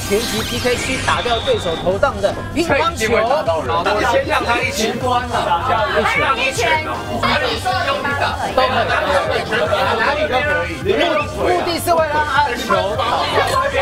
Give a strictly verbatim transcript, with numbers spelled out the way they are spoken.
拳击 P K 区打掉对手头上的乒乓球，好的，先让他一起关了，让一拳，哪里用力打都可以，哪里都可以，目的是为了让他的球。